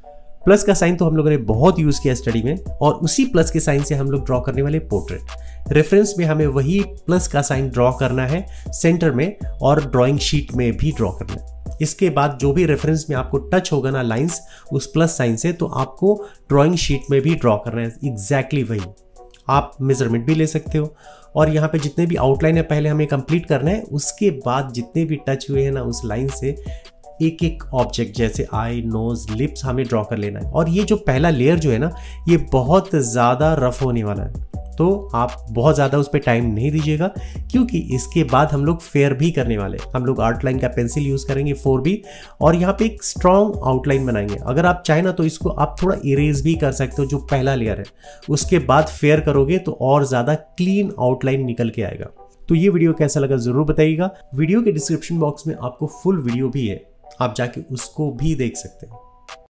Plus का sign तो हम लोगों ने बहुत यूज किया स्टडी में, और उसी प्लस के साइन से हम लोग ड्रॉ करने वाले पोर्ट्रेट। रेफरेंस में हमें वही प्लस का साइन ड्रॉ करना है सेंटर में, और ड्राइंग शीट में भी ड्रॉ करना है। इसके बाद जो भी रेफरेंस में आपको टच होगा ना लाइंस उस प्लस साइन से, तो आपको ड्राइंग शीट में भी ड्रॉ करना है एग्जैक्टली वही। आप मेजरमेंट भी ले सकते हो, और यहाँ पे जितने भी आउटलाइन है पहले हमें कंप्लीट करना है, उसके बाद जितने भी टच हुए हैं ना उस लाइन से एक एक ऑब्जेक्ट जैसे आई, नोज, लिप्स हमें ड्रॉ कर लेना है। और ये जो पहला लेयर जो है ना ये बहुत ज़्यादा रफ होने वाला है, तो आप बहुत ज़्यादा उस पर टाइम नहीं दीजिएगा, क्योंकि इसके बाद हम लोग फेयर भी करने वाले हैं। हम लोग आउटलाइन का पेंसिल यूज़ करेंगे 4B, और यहाँ पे एक स्ट्रॉन्ग आउटलाइन बनाएंगे। अगर आप चाहें ना तो इसको आप थोड़ा इरेज भी कर सकते हो, जो पहला लेयर है उसके बाद फेयर करोगे तो और ज़्यादा क्लीन आउटलाइन निकल के आएगा। तो ये वीडियो कैसा लगा ज़रूर बताइएगा। वीडियो के डिस्क्रिप्शन बॉक्स में आपको फुल वीडियो भी है, आप जाके उसको भी देख सकते हैं।